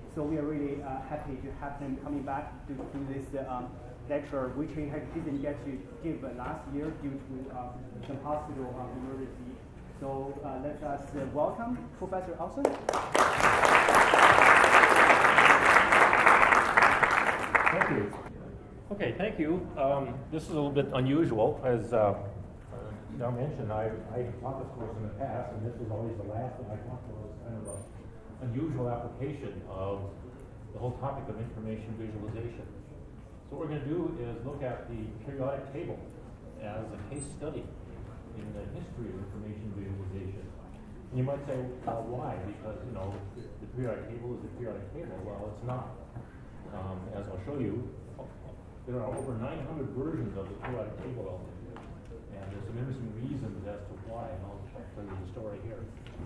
So we are really happy to have him coming back to do this lecture, which he didn't get to give last year due to some hospital emergency. So let us welcome Professor Olson. Thank you. Okay, thank you. This is a little bit unusual. As Now mentioned, I taught this course in the past, and this was always the last that I taught. It was kind of an unusual application of the whole topic of information visualization. So what we're going to do is look at the periodic table as a case study in the history of information visualization. And you might say, why? Because, the periodic table is the periodic table. Well, it's not. As I'll show you, there are over 900 versions of the periodic table out there. And there's some interesting reasons as to why, and I'll tell you the story here.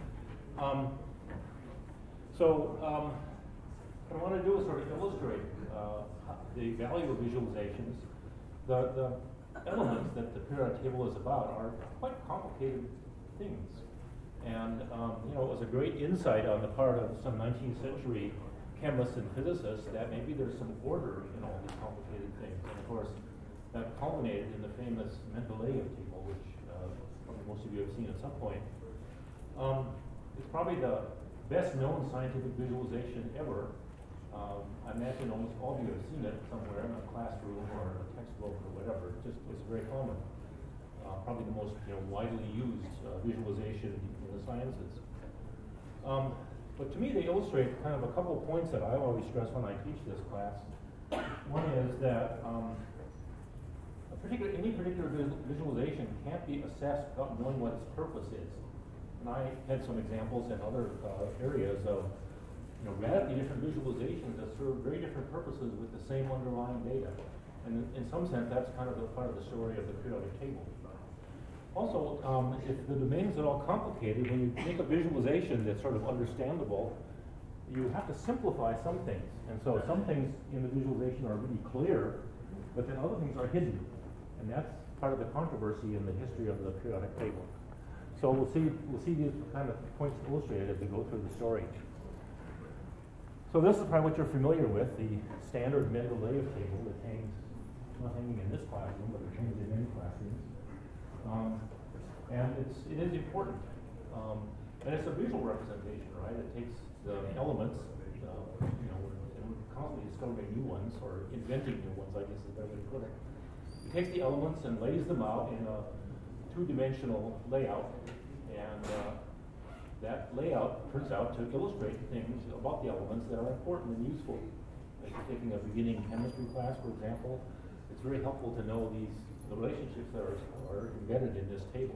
What I want to do is sort of illustrate the value of visualizations. The elements that the periodic table is about are quite complicated things. And it was a great insight on the part of some 19th century chemists and physicists that maybe there's some order in all these complicated things. And of course, that culminated in the famous Mendeleev table, which probably most of you have seen at some point. It's probably the best known scientific visualization ever. I imagine almost all of you have seen it somewhere in a classroom or a textbook or whatever. It's very common. Probably the most widely used visualization in the sciences. But to me, they illustrate kind of a couple of points that I always stress when I teach this class. One is that any particular visualization can't be assessed without knowing what its purpose is. And I had some examples in other areas of radically different visualizations that serve very different purposes with the same underlying data. And in some sense, that's kind of the part of the story of the periodic table. Also, if the domains are all complicated, when you make a visualization that's sort of understandable, you have to simplify some things. And so some things in the visualization are really clear, but then other things are hidden. And that's part of the controversy in the history of the periodic table. So we'll see these kind of points illustrated as we go through the story. So this is probably what you're familiar with, the standard Mendeleev table that hangs, not hanging in this classroom, but it hangs in many classrooms. And it is important. And it's a visual representation, right? It takes the elements, and we're constantly discovering new ones, or inventing new ones, I guess is the better way to put it. It takes the elements and lays them out in a two-dimensional layout, and that layout turns out to illustrate things about the elements that are important and useful. If you're taking a beginning chemistry class, for example, it's very helpful to know the relationships that are embedded in this table.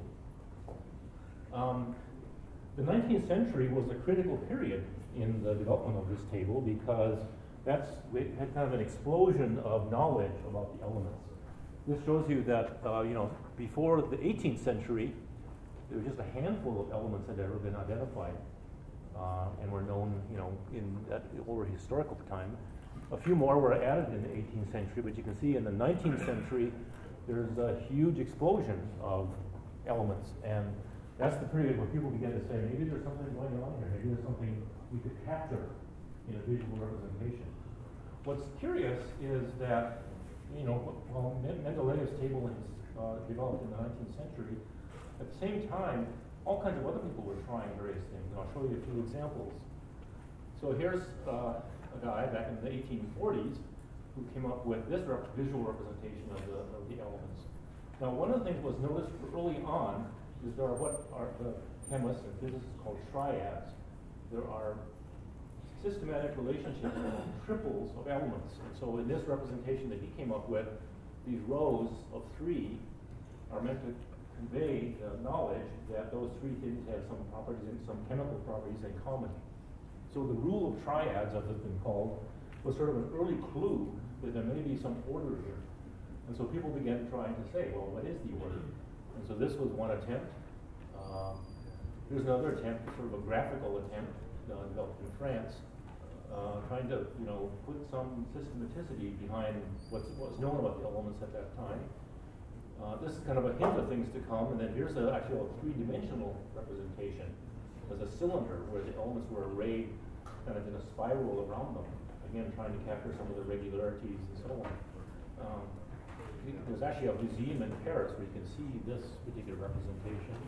The 19th century was a critical period in the development of this table because we had kind of an explosion of knowledge about the elements. This shows you that before the 18th century, there was just a handful of elements that had ever been identified and were known, over historical time. A few more were added in the 18th century, but you can see in the 19th century, there's a huge explosion of elements, and that's the period where people begin to say, maybe there's something going on here, maybe there's something we could capture in a visual representation. What's curious is that, while Mendeleev's table was developed in the 19th century, at the same time, all kinds of other people were trying various things, and I'll show you a few examples. So here's a guy back in the 1840s who came up with this visual representation of the elements. Now, one of the things was noticed early on is there are what are the chemists and physicists called triads. There are systematic relationships called triples of elements. And so in this representation that he came up with, these rows of three are meant to convey the knowledge that those three things have some properties and some chemical properties in common. So the rule of triads, as it's been called, was sort of an early clue that there may be some order here. And so people began trying to say, well, what is the order? And so this was one attempt. Here's another attempt, sort of a graphical attempt developed in France, trying to put some systematicity behind what's known about the elements at that time. This is kind of a hint of things to come, and then here's actually a three-dimensional representation. There's a cylinder where the elements were arrayed kind of in a spiral around them, again trying to capture some of the regularities and so on. There's actually a museum in Paris where you can see this particular representation.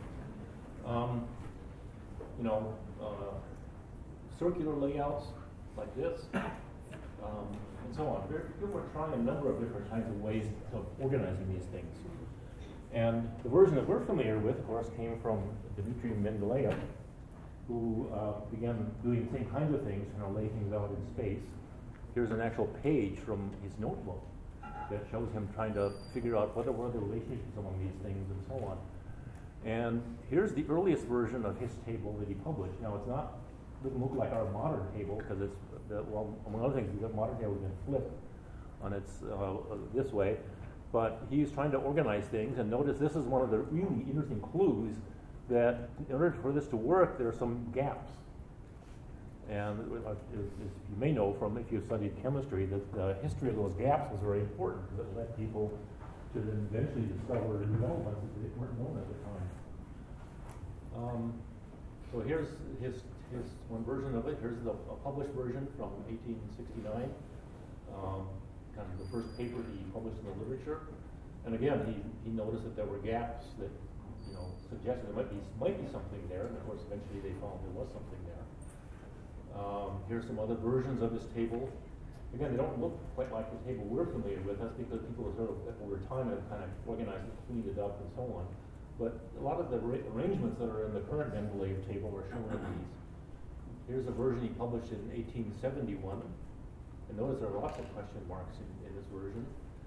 You know, circular layouts like this, and so on. People were trying a number of different kinds of ways of organizing these things. And the version that we're familiar with, of course, came from Dmitry Mendeleev, who began doing the same kinds of things, you know, lay things out in space. Here's an actual page from his notebook that shows him trying to figure out what are the relationships among these things and so on. And here's the earliest version of his table that he published. Now, it's not, doesn't look like our modern table because it's, well, among other things, the modern table has been flipped on its this way. But he's trying to organize things, and notice this is one of the really interesting clues that in order for this to work, there are some gaps. And as you may know from if you studied chemistry, that the history of those gaps was very important because it led people to then eventually discover new elements that weren't known at the time. So here's his one version of it. Here's a published version from 1869. Kind of the first paper he published in the literature. And again, he noticed that there were gaps that, you know, suggested there might be something there. And of course, eventually they found there was something there. Here's some other versions of this table. Again, they don't look quite like the table we're familiar with. That's because people sort of, over time, have kind of organized it, cleaned it up, and so on. But a lot of the arrangements that are in the current Mendeleev table are shown in these. Here's a version he published in 1871. And notice there are lots of question marks in this version.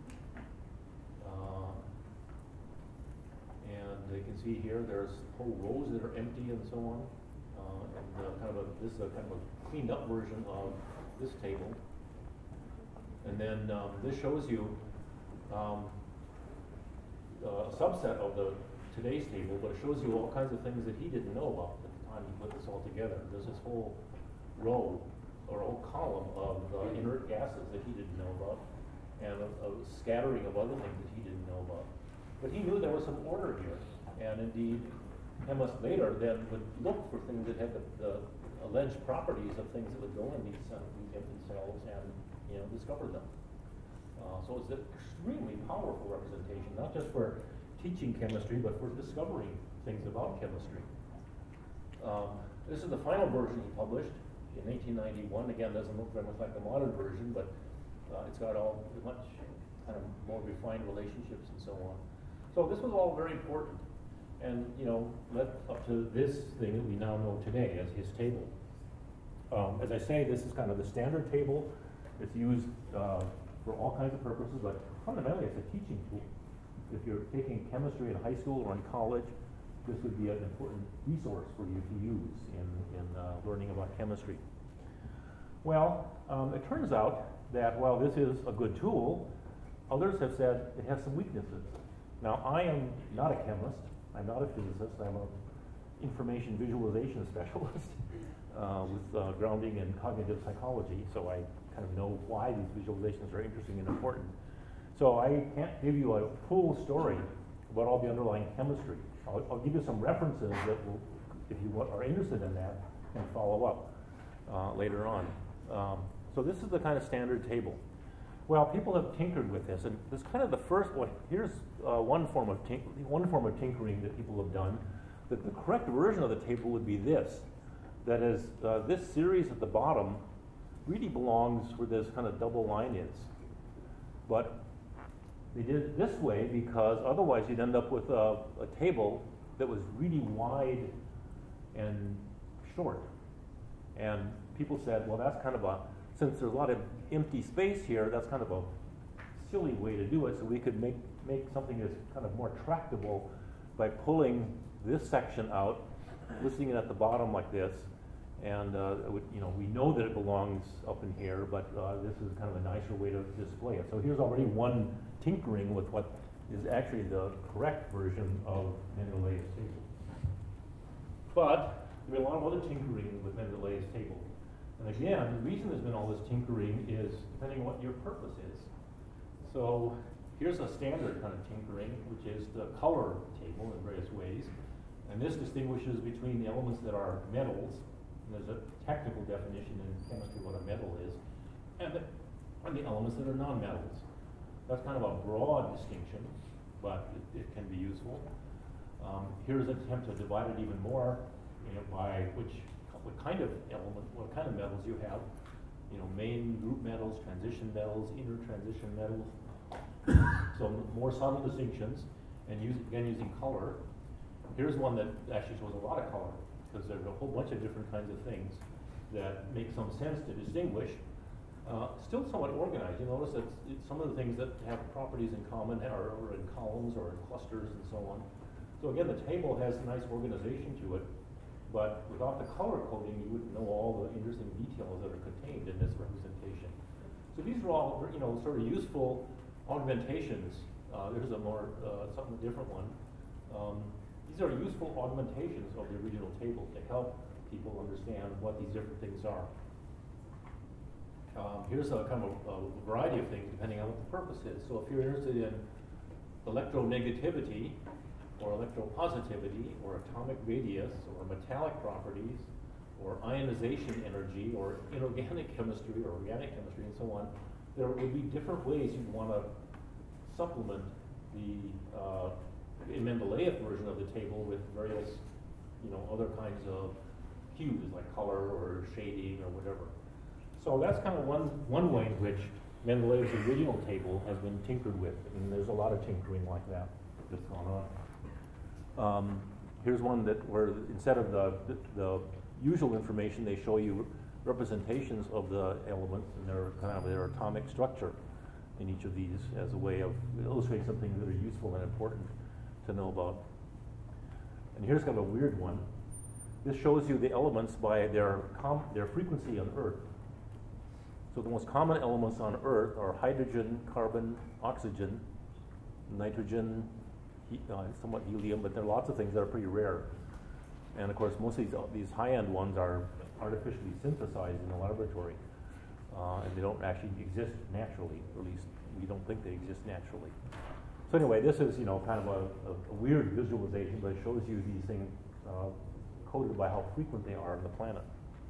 And you can see here there's whole rows that are empty and so on. This is a kind of a cleaned up version of this table. And then this shows you a subset of today's table, but it shows you all kinds of things that he didn't know about at the time he put this all together. There's this whole row or a whole column of inert gases that he didn't know about, and a scattering of other things that he didn't know about. But he knew there was some order here, and indeed, chemists later then would look for things that had the alleged properties of things that would go in these empty cells and, you know, discover them. So it's an extremely powerful representation, not just for teaching chemistry, but for discovering things about chemistry. This is the final version he published in 1891. Again, doesn't look very much like the modern version, but it's got all much kind of more refined relationships and so on. So this was all very important, and, you know, led up to this thing that we now know today as his table. As I say, this is kind of the standard table. It's used for all kinds of purposes, but fundamentally it's a teaching tool. If you're taking chemistry in high school or in college, this would be an important resource for you to use in learning about chemistry. Well, it turns out that while this is a good tool, others have said it has some weaknesses. Now, I am not a chemist. I'm not a physicist. I'm an information visualization specialist with grounding in cognitive psychology, so I kind of know why these visualizations are interesting and important. So I can't give you a full story about all the underlying chemistry. I'll give you some references that will, if you are interested in that, can follow up later on. So this is the kind of standard table. Well, people have tinkered with this, and this is kind of the first one. Here's one form of tinkering that people have done. That the correct version of the table would be this. That is, this series at the bottom really belongs where this kind of double line is. But they did it this way because otherwise you'd end up with a table that was really wide and short. And people said, well, that's kind of since there's a lot of empty space here, that's kind of a silly way to do it. So we could make something that's kind of more tractable by pulling this section out, listing it at the bottom like this. And we know that it belongs up in here, but this is kind of a nicer way to display it. So here's already one tinkering with what is actually the correct version of Mendeleev's table. But there's been a lot of other tinkering with Mendeleev's table. And again, the reason there's been all this tinkering is depending on what your purpose is. So here's a standard kind of tinkering, which is the color table in various ways. And this distinguishes between the elements that are metals, there's a technical definition in chemistry what a metal is, and the elements that are non-metals. That's kind of a broad distinction, but it can be useful. Here's an attempt to divide it even more, by what kind of element, what kind of metals you have. Main group metals, transition metals, intertransition metals. So more subtle distinctions, and again using color. Here's one that actually shows a lot of color, because there's a whole bunch of different kinds of things that make some sense to distinguish. Still somewhat organized. You notice that some of the things that have properties in common are in columns or in clusters and so on. So again, the table has a nice organization to it, but without the color coding, you wouldn't know all the interesting details that are contained in this representation. So these are all, sort of useful augmentations. There's a more, something different one. These are useful augmentations of the original table to help people understand what these different things are. Here's a kind of a variety of things depending on what the purpose is. So if you're interested in electronegativity or electropositivity or atomic radius or metallic properties or ionization energy or inorganic chemistry or organic chemistry and so on, there would be different ways you'd want to supplement the Mendeleev version of the table with various, other kinds of hues like color or shading or whatever. So that's kind of one way in which Mendeleev's original table has been tinkered with, and there's a lot of tinkering like that that's gone on. Here's one where instead of the usual information, they show you representations of the elements and their atomic structure in each of these as a way of illustrating something that are useful and important to know about. And here's kind of a weird one. This shows you the elements by their frequency on Earth. So the most common elements on Earth are hydrogen, carbon, oxygen, nitrogen, somewhat helium, but there are lots of things that are pretty rare. And of course, most of these high-end ones are artificially synthesized in the laboratory, and they don't actually exist naturally, or at least we don't think they exist naturally. So anyway, this is kind of a weird visualization, but it shows you these things coded by how frequent they are on the planet.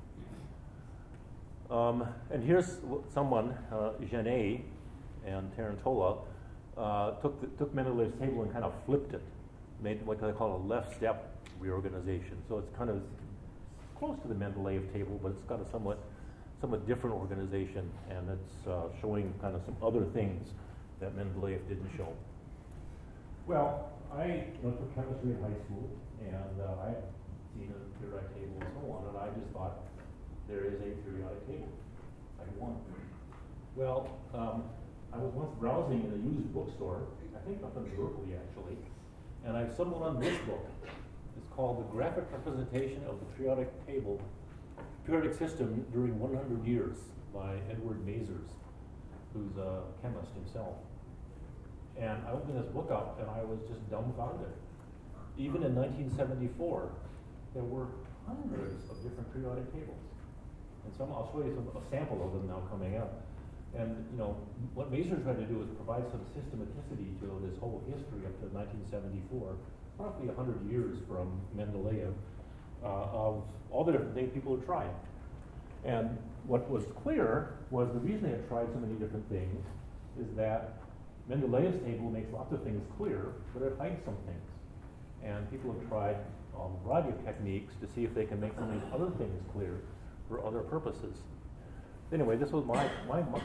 And here's someone, Genet and Tarantola, took Mendeleev's table and kind of flipped it, made what they call a left step reorganization. So it's kind of close to the Mendeleev table, but it's got a somewhat different organization, and it's showing kind of some other things that Mendeleev didn't show. Well, I took chemistry in high school, and I had seen a periodic table and so on, and I just thought, there is a periodic table, like one. Well, I was once browsing in a used bookstore, I think up in Berkeley actually, and I stumbled on this book. It's called The Graphic Representation of the Periodic System During 100 Years by Edward Mazars, who's a chemist himself. And I opened this book up and I was just dumbfounded. Even in 1974, there were hundreds of different periodic tables. And I'll show you a sample of them now coming up. And what Mazars tried to do is provide some systematicity to this whole history up to 1974, roughly 100 years from Mendeleev, of all the different things people had tried. And what was clear was the reason they had tried so many different things is that Mendeleev's table makes lots of things clear, but it hides some things. And people have tried a variety of techniques to see if they can make some of these other things clear for other purposes. Anyway, this was my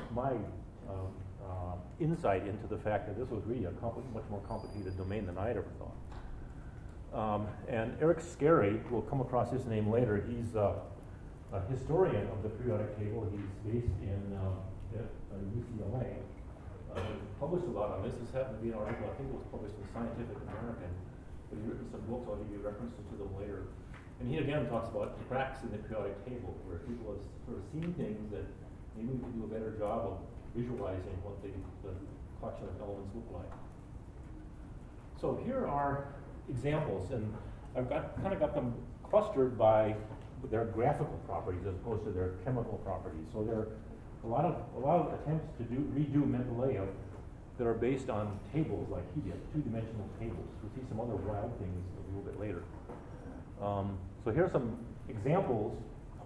insight into the fact that this was really a much more complicated domain than I had ever thought. And Eric Scarry, we'll come across his name later. He's a historian of the periodic table. He's based in UCLA. Published a lot on this. This happened to be an article, I think it was published in Scientific American. But he's written some books, I'll give you references to them later. And he again talks about cracks in the periodic table, where people have sort of seen things that maybe we could do a better job of visualizing what the collection of elements look like. So here are examples, and I've kind of got them clustered by their graphical properties as opposed to their chemical properties. So there are a lot of attempts to redo Mendeleev that are based on tables like he did, two-dimensional tables. We'll see some other wild things a little bit later. So here are some examples,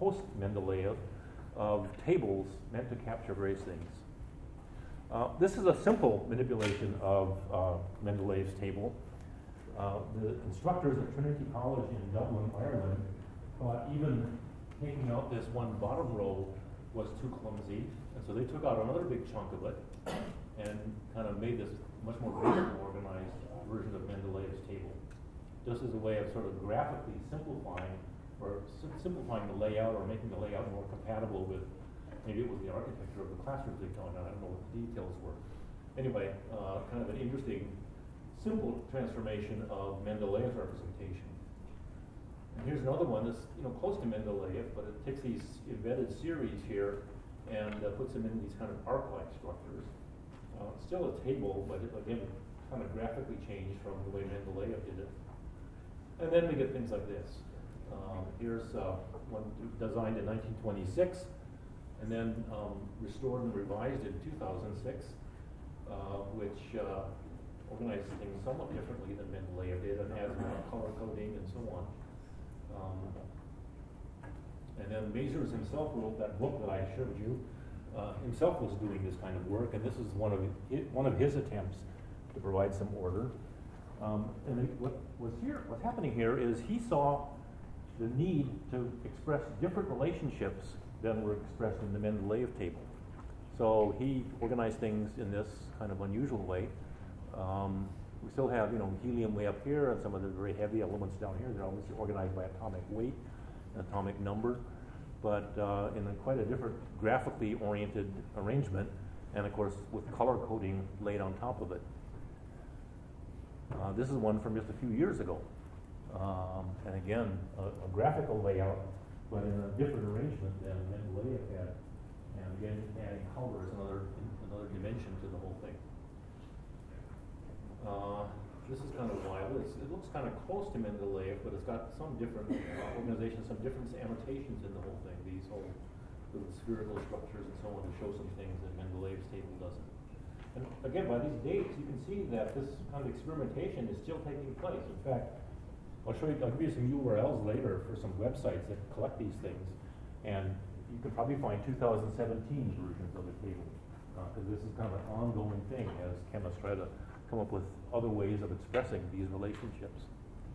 post-Mendeleev of tables meant to capture various things. This is a simple manipulation of Mendeleev's table. The instructors at Trinity College in Dublin, Ireland, thought even taking out this one bottom row was too clumsy, and so they took out another big chunk of it and kind of made this much more graceful, organized version of Mendeleev's table, just as a way of sort of graphically simplifying the layout or making the layout more compatible with, maybe it was the architecture of the classrooms they'd gone on. I don't know what the details were. Anyway, kind of an interesting, simple transformation of Mendeleev's representation. And here's another one that's close to Mendeleev, but it takes these embedded series here and puts them in these kind of arc-like structures. Still a table, but again, kind of graphically changed from the way Mendeleev did it. And then we get things like this. Here's one designed in 1926, and then restored and revised in 2006, which organizes things somewhat differently than Mendeleev did and has more color coding and so on. And then Mazurs himself wrote that book that I showed you. Himself was doing this kind of work, and this is one of his attempts to provide some order. And what's happening here is he saw the need to express different relationships than were expressed in the Mendeleev table. So he organized things in this kind of unusual way. We still have, helium way up here and some of the very heavy elements down here. They're always organized by atomic weight and atomic number, but in quite a different graphically oriented arrangement, and of course with color coding laid on top of it. This is one from just a few years ago. And again, a graphical layout, but in a different arrangement than Mendeleev had. And again, adding color is another dimension to the whole thing. This is kind of wild. It looks kind of close to Mendeleev, but it's got some different organization, some different annotations in the whole thing. These whole little spherical structures and so on to show some things that Mendeleev's table doesn't. And again, by these dates, you can see that this kind of experimentation is still taking place. In fact, I'll give you some URLs later for some websites that collect these things, and you can probably find 2017 versions of the table, because this is kind of an ongoing thing as chemists try to come up with other ways of expressing these relationships.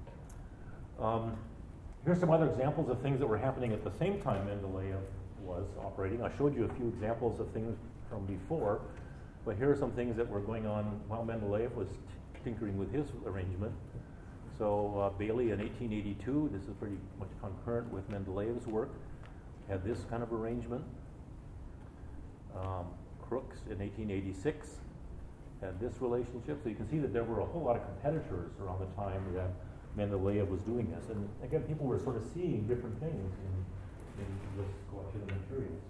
Here's some other examples of things that were happening at the same time Mendeleev was operating. I showed you a few examples of things from before, but here are some things that were going on while Mendeleev was tinkering with his arrangement. So Bailey in 1882, this is pretty much concurrent with Mendeleev's work, had this kind of arrangement. Crookes in 1886 had this relationship. So you can see that there were a whole lot of competitors around the time that Mendeleev was doing this. And again, people were sort of seeing different things in this collection of materials.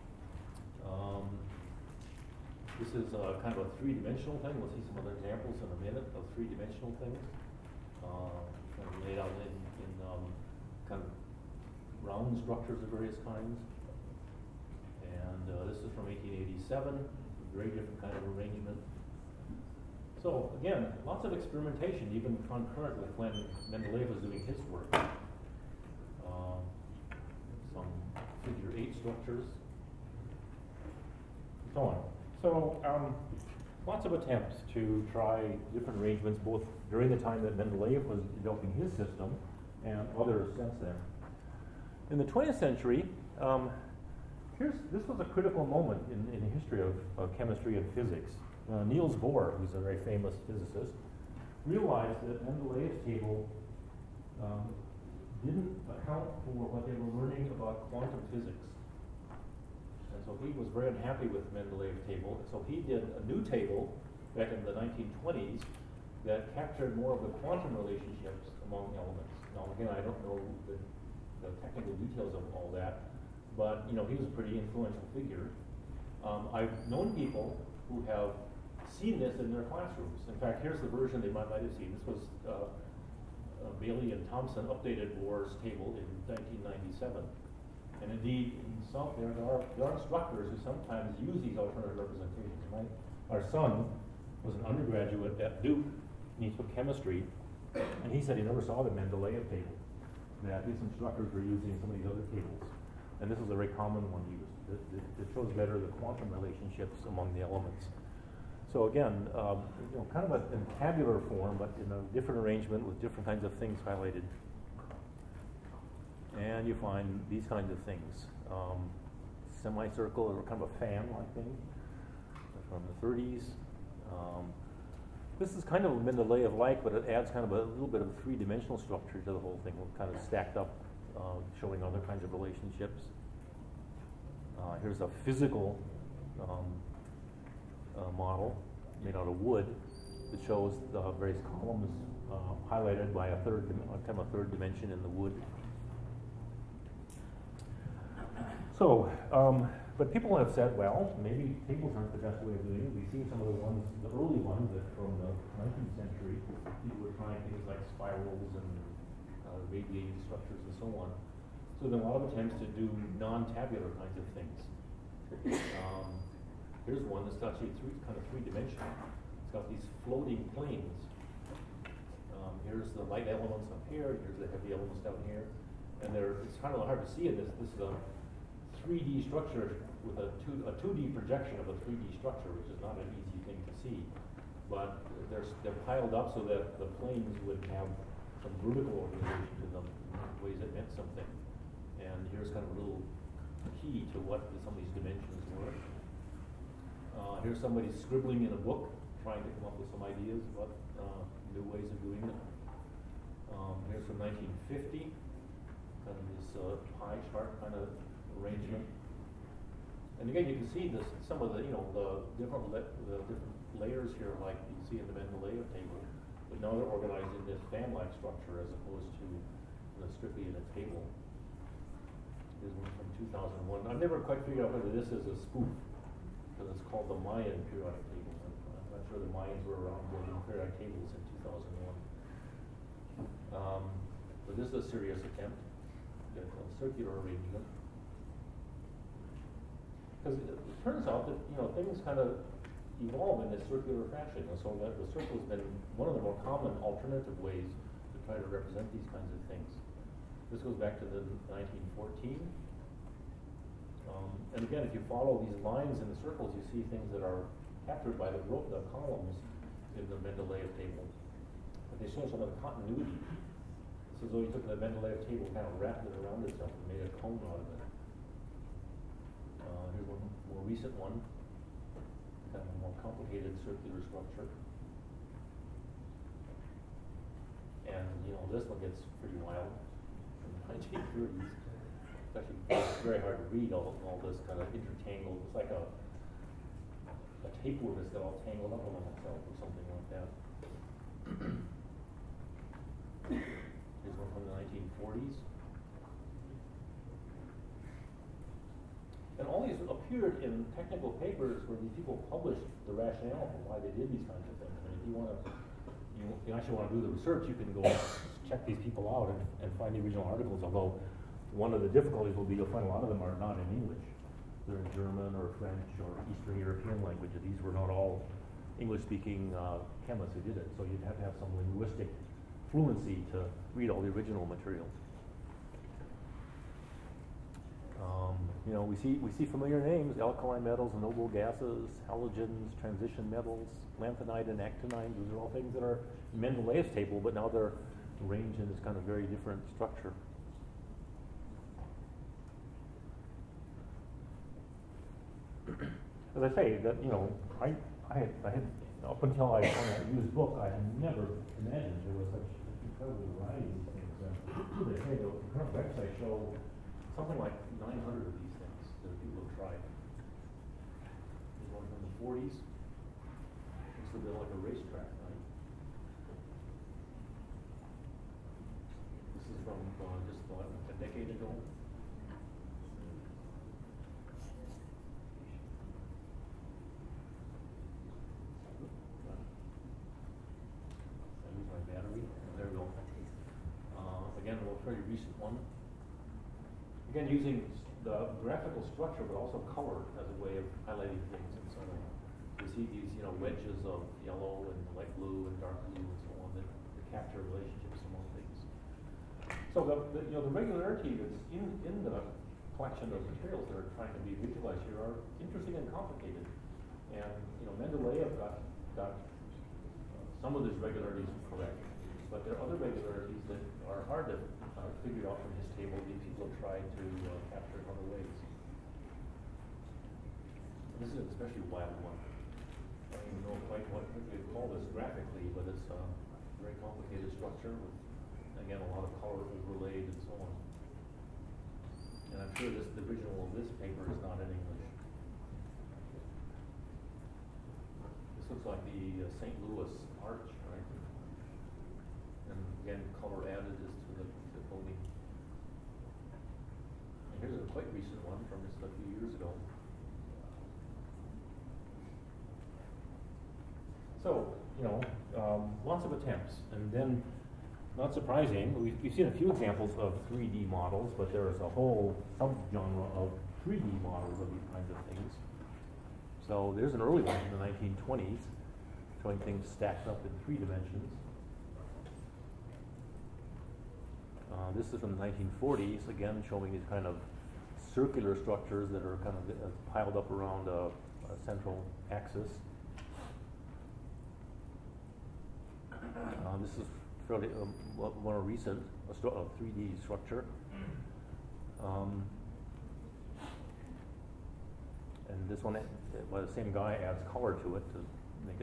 This is kind of a three-dimensional thing. We'll see some other examples in a minute of three-dimensional things. Kind of laid out in kind of round structures of various kinds. And this is from 1887, a very different kind of arrangement. So again, lots of experimentation, even concurrent with when Mendeleev was doing his work. Some figure 8 structures, and so on. So lots of attempts to try different arrangements, both during the time that Mendeleev was developing his system and others since then. In the 20th century, this was a critical moment in the history of chemistry and physics. Niels Bohr, who's a very famous physicist, realized that Mendeleev's table didn't account for what they were learning about quantum physics. And so he was very unhappy with Mendeleev's table. So he did a new table back in the 1920s that captured more of the quantum relationships among elements. Now, again, I don't know the technical details of all that, but he was a pretty influential figure. I've known people who have seen this in their classrooms. In fact, here's the version they might have seen. This was Bailey and Thompson updated Bohr's table in 1997. And indeed, there are instructors who sometimes use these alternative representations. Our son was an undergraduate at Duke, and he took chemistry, and he said he never saw the Mendeleev table, that his instructors were using some of these other tables. And this is a very common one used. It shows better the quantum relationships among the elements. So again, kind of in tabular form, but in a different arrangement with different kinds of things highlighted. And you find these kinds of things. Semicircle or kind of a fan-like thing from the 30s. This is kind of a Mendeleev-like, but it adds kind of a little bit of a three-dimensional structure to the whole thing, kind of stacked up, showing other kinds of relationships. Here's a physical model made out of wood that shows the various columns highlighted by a third dimension in the wood. So, but people have said, well, maybe tables aren't the best way of doing it. We've seen some of the early ones that from the 19th century, people were trying things like spirals and radiated structures and so on. So there are a lot of attempts to do non-tabular kinds of things. Here's one that's actually kind of three-dimensional. It's got these floating planes. Here's the light elements up here. Here's the heavy elements down here. And it's kind of hard to see in this. This is a 3D structure with a 2D projection of a 3D structure, which is not an easy thing to see. But they're piled up so that the planes would have some vertical organization to them in ways that meant something. And here's kind of a little key to what some of these dimensions were. Here's somebody scribbling in a book, trying to come up with some ideas about new ways of doing it. Here's from 1950, kind of this pie chart kind of arrangement. And again, you can see some of the different layers here, like you see in the Mendeleev table, but now they're organized in this fan-like structure as opposed to strictly in a table. Here's one from 2001. I've never quite figured out whether this is a spoof, because it's called the Mayan periodic table. I'm not sure the Mayans were around building periodic tables in 2001. But this is a serious attempt at a circular arrangement. Because it turns out that things kind of evolve in this circular fashion, and so that the circle has been one of the more common alternative ways to try to represent these kinds of things. This goes back to the 1914. And again, if you follow these lines in the circles, you see things that are captured by the columns in the Mendeleev table. But they show some of the continuity. It's as though you took the Mendeleev table, kind of wrapped it around itself and made a cone out of it. Here's one more recent one, kind of a more complicated circular structure. And this one gets pretty wild in the 1930s. It's actually very hard to read all this kind of intertangled. It's like a tapeworm that's got all tangled up on itself or something like that. Here's one from the 1940s. And all these appeared in technical papers where these people published the rationale for why they did these kinds of things. I mean, if you actually want to do the research, you can go check these people out and find the original articles, although one of the difficulties will be you'll find a lot of them are not in English. They're in German or French or Eastern European languages. These were not all English-speaking chemists who did it, so you'd have to have some linguistic fluency to read all the original materials. We see familiar names: alkali metals, noble gases, halogens, transition metals, lanthanide and actinide. Those are all things that are in Mendeleev's table, but now they're arranged in this kind of very different structure. As I say, that I had up until I found out used book, I had never imagined there was such an incredible variety of these things. They say the current website show something like 900 of these things that people have tried. There's one from the 40s. Looks a bit like a racetrack, right? This is from just a decade ago. Battery. There we go. Again, a very recent one. Again, using the graphical structure, but also color as a way of highlighting things and so on. You see these, wedges of yellow and light blue and dark blue and so on that capture relationships among things. So the regularity that's in the collection of materials that are trying to be visualized here are interesting and complicated. And Mendeleev got some of these regularities correct, but there are other regularities that are hard to figure out from his table that people have tried to capture in other ways. This is an especially wild one. I don't even know quite what we call this graphically, but it's a very complicated structure with, again, a lot of color overlaid and so on. And I'm sure the original of this paper is not in English. This looks like the St. Louis Arch, right? And again, color added is to the coating. And here's a quite recent one from just a few years ago. So, lots of attempts. And then, not surprising, we've seen a few examples of 3D models, but there is a whole subgenre of 3D models of these kinds of things. So there's an early one in the 1920s, showing things stacked up in 3 dimensions. This is from the 1940s, again showing these kind of circular structures that are kind of piled up around a central axis. This is fairly more recent, a 3D structure. And this one, well, the same guy adds color to it to make it.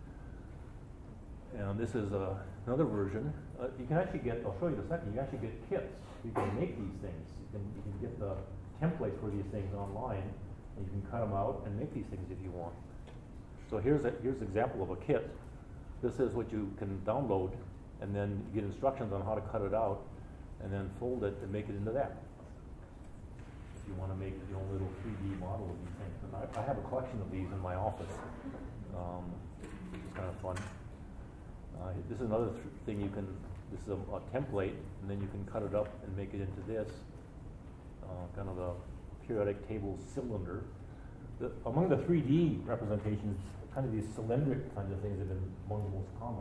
And this is another version. You can actually get, I'll show you in a second, you actually get kits. You can make these things. You can get the templates for these things online, and you can cut them out and make these things if you want. So here's an example of a kit. This is what you can download, and then you get instructions on how to cut it out, and then fold it and make it into that. If you want to make your own little 3D model of these things. And I have a collection of these in my office, which is kind of fun. This is another thing you can, this is a template, and then you can cut it up and make it into this, kind of a periodic table cylinder. Among the 3D representations, kind of these cylindric kinds of things have been among the most common.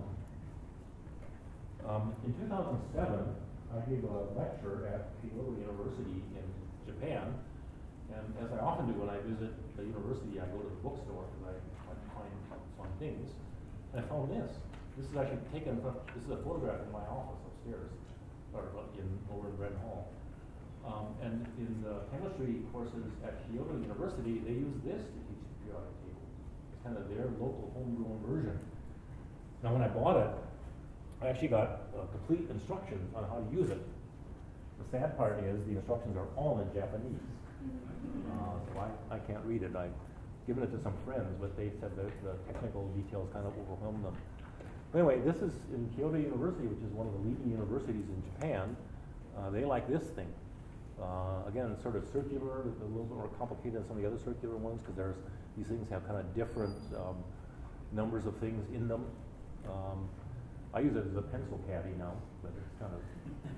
In 2007, I gave a lecture at Kyoto University in Japan, and as I often do when I visit the university, I go to the bookstore because I find fun things, and I found this. This is actually taken from, this is a photograph in my office upstairs, or over in Brennan Hall. And in the chemistry courses at Kyoto University, they use this to teach the periodic table. It's kind of their local homegrown version. Now when I bought it, I actually got complete instructions on how to use it. The sad part is the instructions are all in Japanese. So I can't read it. I've given it to some friends, but they said that the technical details kind of overwhelmed them. Anyway, this is in Kyoto University, which is one of the leading universities in Japan. They like this thing. Again, it's sort of circular, a little bit more complicated than some of the other circular ones because these things have kind of different numbers of things in them. I use it as a pencil caddy now, but it's kind of,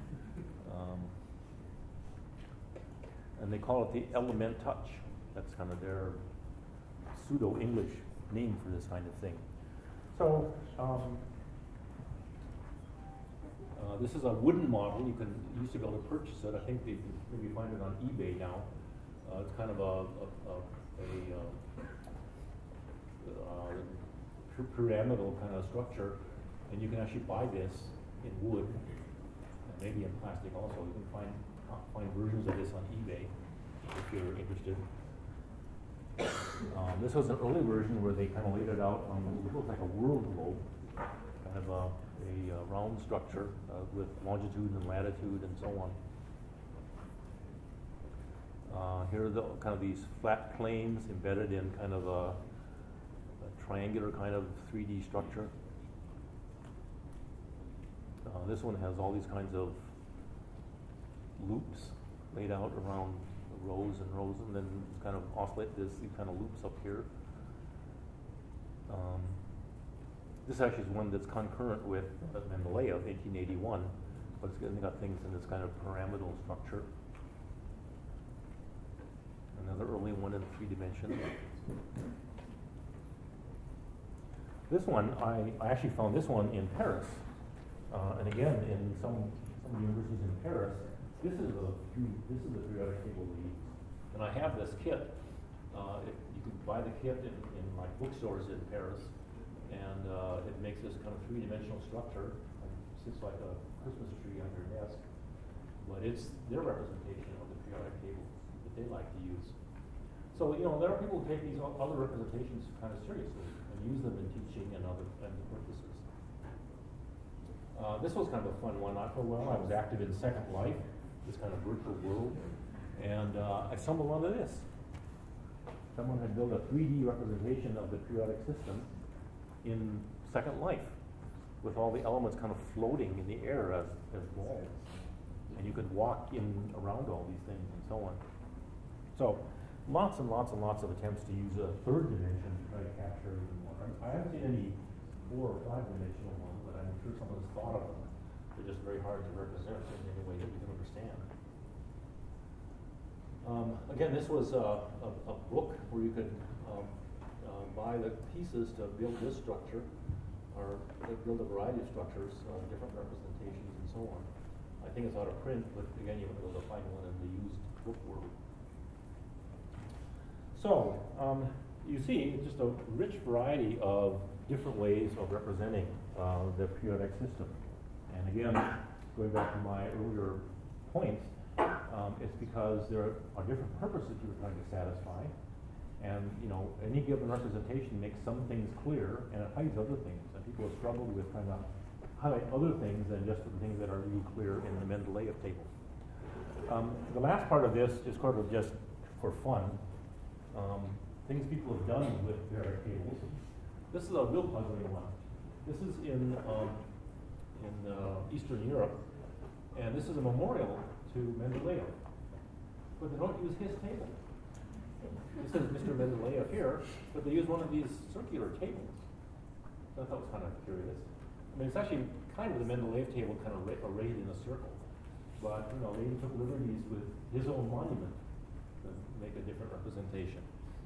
and they call it the Element Touch. That's kind of their pseudo-English name for this kind of thing. So, this is a wooden model. You used to be able to purchase it. I think you can maybe find it on eBay now. It's kind of a pyramidal kind of structure, and you can actually buy this in wood, and maybe in plastic also. You can find versions of this on eBay if you're interested. This was an early version where they kind of laid it out on what looked like a world globe, kind of a round structure with longitude and latitude and so on. Here are the kind of these flat planes embedded in kind of a triangular kind of 3D structure. This one has all these kinds of loops laid out around rows and rows, and then kind of oscillate these kind of loops up here. This actually is one that's concurrent with Mendeleev, 1881, but it's got things in this kind of pyramidal structure. Another early one in 3 dimensions. This one, I actually found this one in Paris, and again in some universities in Paris, This is the periodic table we use. And I have this kit. You can buy the kit in like bookstores in Paris, and it makes this kind of three-dimensional structure. It sits like a Christmas tree on your desk, but it's their representation of the periodic table that they like to use. So, you know, there are people who take these other representations kind of seriously and use them in teaching and other purposes. This was kind of a fun one. For a while, I was active in Second Life, this kind of virtual world, and I stumbled onto this. Someone had built a 3D representation of the periodic system in Second Life, with all the elements kind of floating in the air as balls, and you could walk in around all these things and so on. So, lots and lots and lots of attempts to use a third dimension to try to capture even more. I haven't seen any 4 or 5 dimensional ones, but I'm sure someone's thought of them. They're just very hard to represent in any way that we can understand. Again, this was a book where you could buy the pieces to build this structure, or build a variety of structures, different representations, and so on. I think it's out of print, but again, you would be able to find one in the used book world. So, you see just a rich variety of different ways of representing the periodic system. And again, going back to my earlier points, it's because there are different purposes you're trying to satisfy. And, you know, any given representation makes some things clear and it hides other things. And people have struggled with trying to highlight other things than just the things that are really clear in the Mendeleev table. The last part of this is sort of just for fun. Things people have done with periodic tables. This is a real puzzling one. This is in Eastern Europe, and this is a memorial to Mendeleev. But they don't use his table. It says Mr. Mendeleev here, but they use one of these circular tables. So I thought it was kind of curious. I mean, it's actually kind of the Mendeleev table kind of arrayed in a circle. But, you know, they took liberties with his own monument to make a different representation.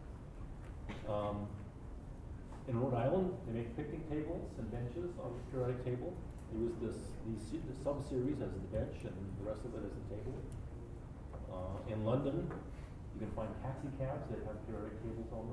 In Rhode Island, they make picnic tables and benches on the periodic table. They use this sub-series as the bench and the rest of it as the table. In London, you can find taxi cabs that have periodic tables on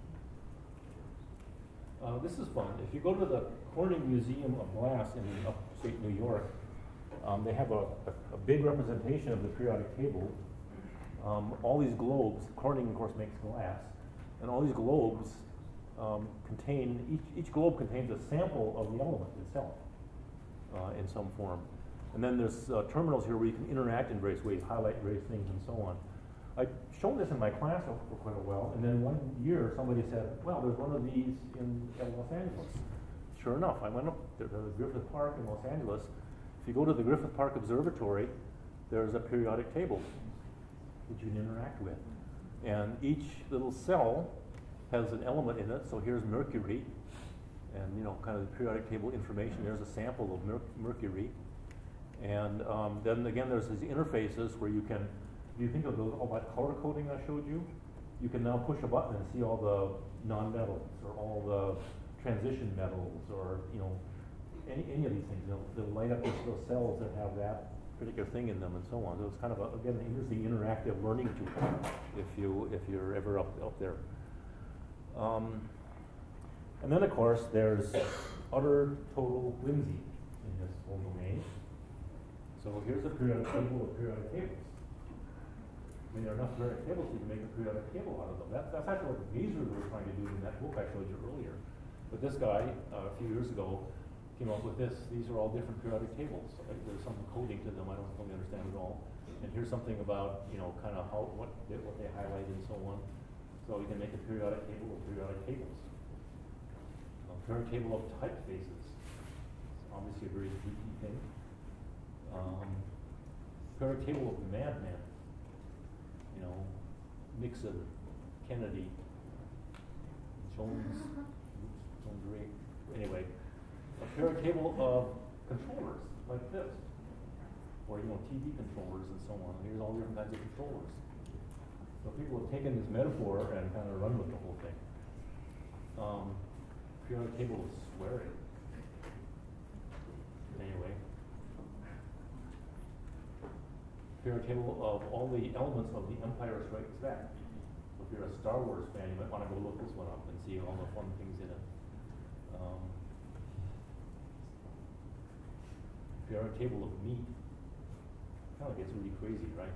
them. This is fun. If you go to the Corning Museum of Glass in upstate New York, they have a big representation of the periodic table. All these globes, Corning of course makes glass, and all these globes contain, each globe contains a sample of the element itself in some form. And then there's terminals here where you can interact in various ways, highlight various things and so on. I've shown this in my class for quite a while, and then one year somebody said, well, there's one of these in Los Angeles. Sure enough, I went up to the Griffith Park in Los Angeles. If you go to the Griffith Park Observatory, there's a periodic table that you can interact with. And each little cell has an element in it, so here's mercury, and you know, kind of the periodic table information. There's a sample of mercury. And then again, there's these interfaces where you can, if you think of those, all that color coding I showed you, you can now push a button and see all the non-metals or all the transition metals or, you know, any of these things. They'll light up just those cells that have that particular thing in them and so on. So it's kind of, again, an interesting interactive learning tool if you're ever up there. And then, of course, there's utter, total whimsy in this whole domain. So here's a periodic table of periodic tables. I mean, there are enough periodic tables so you can make a periodic table out of them. That's actually what Mazur was trying to do in that book I showed you earlier. But this guy, a few years ago, came up with this. These are all different periodic tables. There's some coding to them I don't fully understand at all. And here's something about, you know, kind of what they highlight and so on. So you can make a periodic table of periodic tables. A periodic table of typefaces. It's obviously a very geeky thing. Periodic table of the madman. You know, Nixon, Kennedy, Jones, Ray. Anyway, a periodic table of controllers like this, or, you know, TV controllers and so on. Here's all different kinds of controllers. So people have taken this metaphor and kind of run with the whole thing. Periodic table of swearing. Anyway. periodic table of all the elements of The Empire Strikes Back. So if you're a Star Wars fan, you might want to go look this one up and see all the fun things in it. Periodic table of meat. Kind of gets really crazy, right?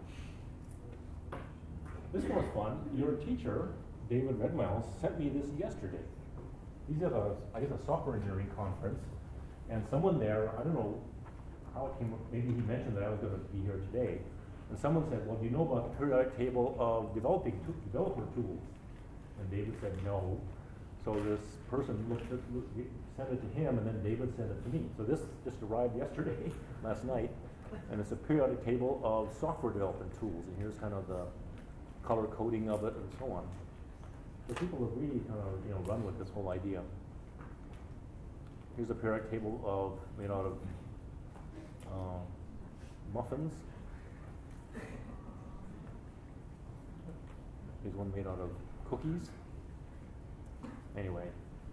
This one was fun. Your teacher, David Redmiles, sent me this yesterday. He's at I guess a software engineering conference, and someone there, I don't know how it came up, maybe he mentioned that I was going to be here today, and someone said, well, do you know about the periodic table of developer tools? And David said no. So this person sent it to him, and then David sent it to me. So this just arrived yesterday, last night, and it's a periodic table of software development tools, and here's kind of the color coding of it and so on. So people have really kind of run with this whole idea. Here's a periodic table made out of muffins. Here's one made out of cookies. Anyway,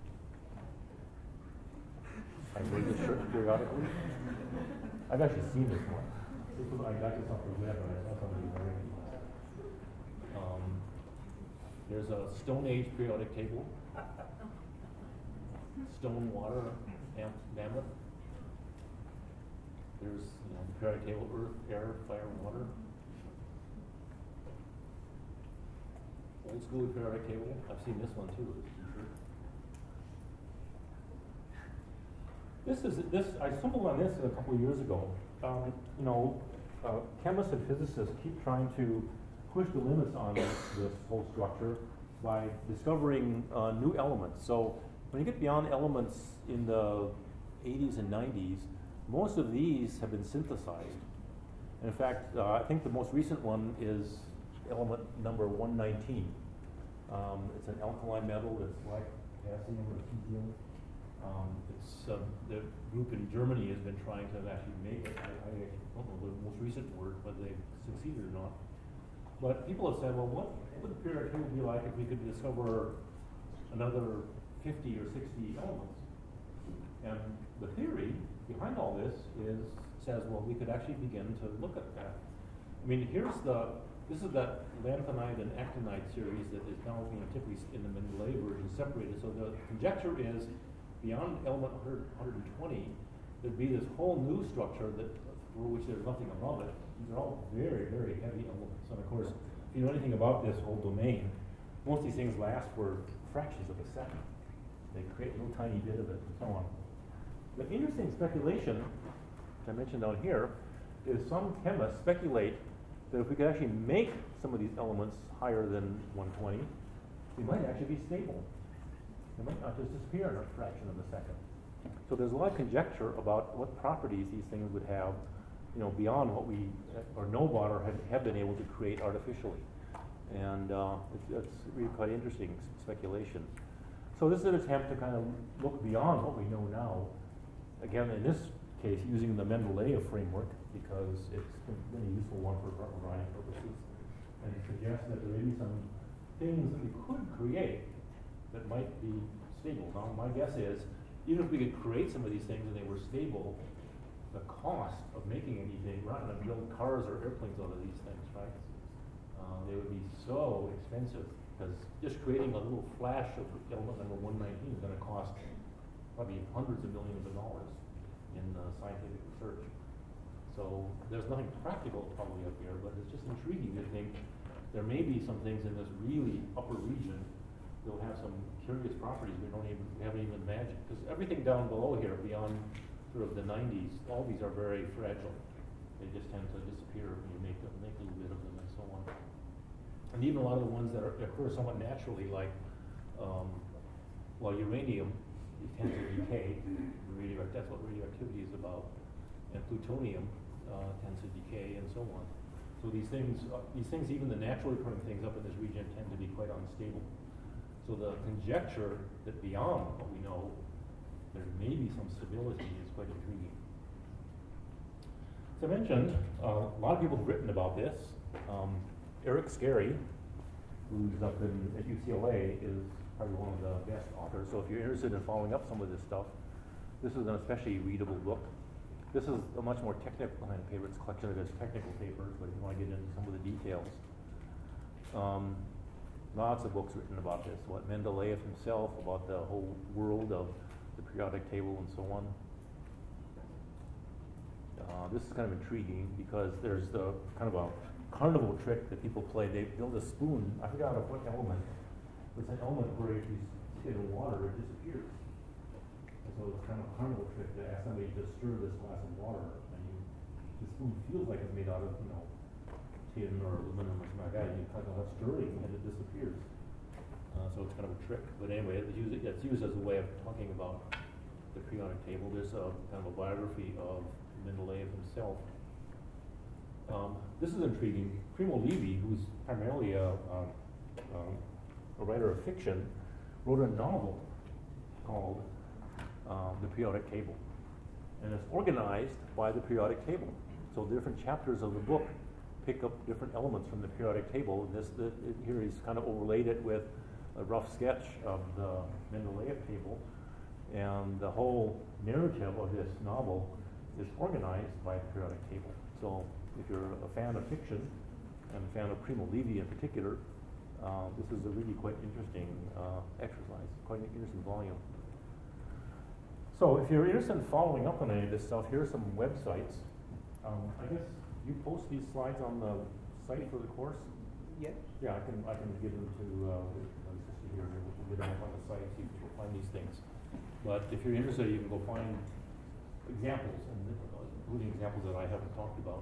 I made this shirt periodically. I've actually seen this one. I got this off the web, and I saw somebody wearing it. There's a Stone Age periodic table. Stone, water, mammoth. There's the periodic table: earth, air, fire, water. Old school periodic table. I've seen this one too. I stumbled on this a couple of years ago. Chemists and physicists keep trying to push the limits on this whole structure by discovering new elements. So when you get beyond elements in the 80s and 90s, most of these have been synthesized. And in fact, I think the most recent one is element number 119. It's an alkali metal that's like potassium or cesium. The group in Germany has been trying to actually make it. I don't know the most recent word, whether they've succeeded or not. But people have said, well, what would the periodic table be like if we could discover another 50 or 60 elements? And the theory behind all this says, well, we could actually begin to look at that. I mean, this is that lanthanide and actinide series that is now typically in the Mendeleev version separated. So the conjecture is beyond element 120, there'd be this whole new structure for which there's nothing above it. These are all very, very heavy elements. And of course, if you know anything about this whole domain, most of these things last for fractions of a second. They create a little tiny bit of it and so on. The interesting speculation, which I mentioned down here, is some chemists speculate that if we could actually make some of these elements higher than 120, they might actually be stable. They might not just disappear in a fraction of a second. So there's a lot of conjecture about what properties these things would have, beyond what we know about or have been able to create artificially. And it's really quite interesting speculation. So this is an attempt to kind of look beyond what we know now. Again, in this case, using the Mendeleev framework, because it's been a really useful one for a variety of purposes. And it suggests that there may be some things that we could create that might be stable. Now, my guess is, even if we could create some of these things and they were stable, the cost of making anything, we're not going to build cars or airplanes out of these things, right? They would be so expensive, because just creating a little flash of element number 119 is going to cost probably hundreds of millions of dollars in scientific research. So there's nothing practical probably up here, but it's just intriguing to think there may be some things in this really upper region that will have some curious properties we haven't even imagined. Because everything down below here, beyond sort of the 90s, all these are very fragile. They just tend to disappear when you make a little bit of them and so on. And even a lot of the ones that occur somewhat naturally, like uranium, it tends to decay. That's what radioactivity is about. And plutonium tends to decay and so on. So these things, even the naturally occurring things up in this region, tend to be quite unstable. So the conjecture that beyond what we know, there may be some stability is quite intriguing. As I mentioned, a lot of people have written about this. Eric Scarry, who's up at UCLA, is probably one of the best authors. So if you're interested in following up some of this stuff, this is an especially readable book. This is a much more technical kind of paper. It's a collection of his technical papers, but if you want to get into some of the details. Lots of books written about this. What Mendeleev himself, about the whole world of the periodic table and so on. This is kind of intriguing because there's the kind of a carnival trick that people play. They build a spoon. I forgot of what element. It's an element where if you stick it in water, it disappears. And so it's kind of a carnival trick to ask somebody to stir this glass of water, and the spoon feels like it's made out of, tin or aluminum or something like that. And you kind of have stirring, and it disappears. So it's kind of a trick. But anyway, it's used as a way of talking about the periodic table. There's a kind of a biography of Mendeleev himself. This is intriguing. Primo Levi, who's primarily a writer of fiction, wrote a novel called The Periodic Table. And it's organized by the periodic table. So different chapters of the book pick up different elements from the periodic table. And here he's kind of overlaid it with a rough sketch of the Mendeleev table. And the whole narrative of this novel is organized by the periodic table. So if you're a fan of fiction and a fan of Primo Levi in particular, this is a really quite interesting exercise, quite an interesting volume. So if you're interested in following up on any of this stuff, here are some websites. I guess you post these slides on the site for the course? Yeah. Yeah, I can give them to my sister here, and we'll get them up on the site so you can go find these things. But if you're interested, you can go find examples, including examples that I haven't talked about.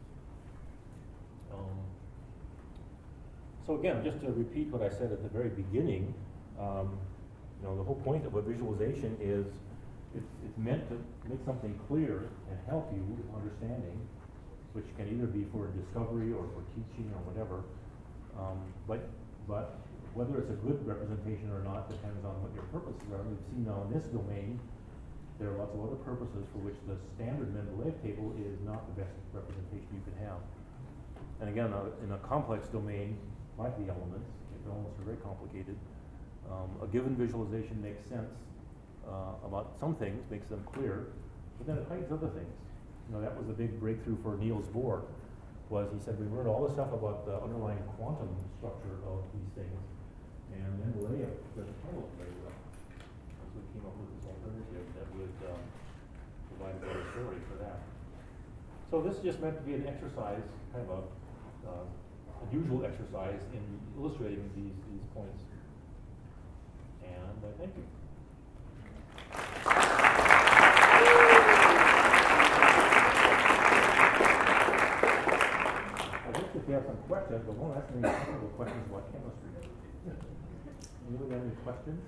So again, just to repeat what I said at the very beginning, the whole point of a visualization is it's meant to make something clear and help you with understanding, which can either be for discovery or for teaching or whatever. But whether it's a good representation or not depends on what your purposes are. We've seen now in this domain, there are lots of other purposes for which the standard Mendeleev table is not the best representation you can have. And again, in a complex domain, like the elements, the elements are very complicated. A given visualization makes sense about some things, makes them clear, but then it hides other things. That was a big breakthrough for Niels Bohr, was he said, we learned all this stuff about the underlying quantum structure of these things, and Mendeleev doesn't handle it very well. So we came up with this alternative that would provide a better story for that. So this is just meant to be an exercise, kind of a usual exercise in illustrating these points. And thank you. I guess if you have some questions, but won't ask any technical questions about chemistry. Anybody have any questions?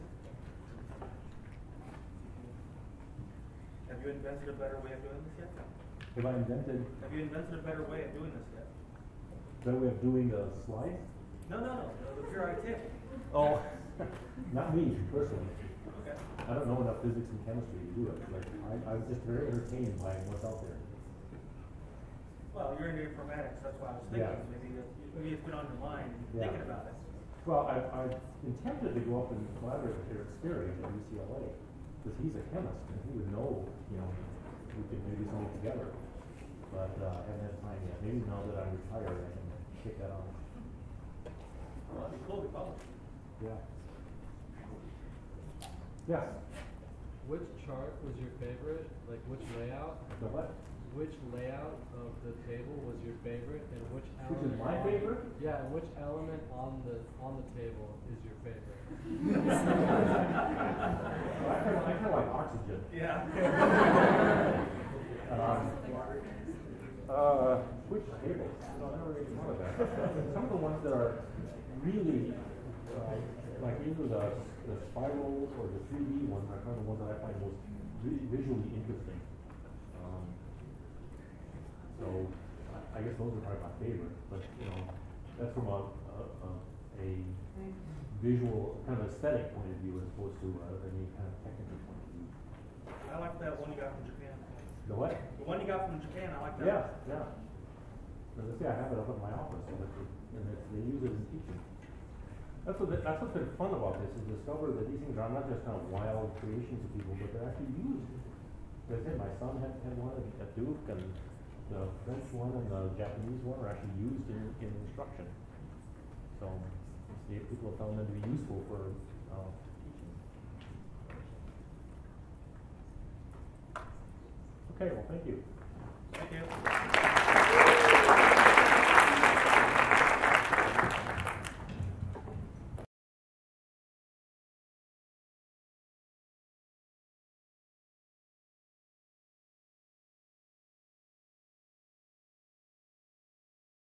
Have you invented a better way of doing this yet? Have I invented? Have you invented a better way of doing this yet? Better way of doing a slide? No, the periodic table. Oh, not me personally. Okay. I don't know enough physics and chemistry to do it. Like, I was just very entertained by what's out there. Well, you're into informatics, that's why I was thinking. Yeah. Maybe it's been on your mind thinking about it. Well, I intended to go up and collaborate with Eric Sperry at UCLA, because he's a chemist and he would know, we could maybe something together. But I haven't had time yet. Maybe now that I'm retired, I can kick that on. Well, that'd be cool to publish. Yeah. Yes. Which chart was your favorite? Like which layout? The what? Which layout of the table was your favorite, and which element? Which is my favorite? Yeah, and which element on the table is your favorite? I kind of like oxygen. Yeah. Which tables? No, I never really thought of that. Some of the ones that are really like either the spirals or the 3D ones are kind of the ones that I find most visually interesting. So I guess those are probably my favorite, but that's from a visual kind of aesthetic point of view as opposed to any kind of technical point of view. I like that one you got from Japan. The what? The one you got from Japan, I like that. Yeah, yeah. I have it up in my office, and they use it in teaching. That's what's been fun about this, is discover that these things are not just kind of wild creations of people, but they're actually used As I said, my son had one at Duke, and the French one and the Japanese one are actually used in instruction. So people have found them to be useful for teaching. Okay, well, thank you.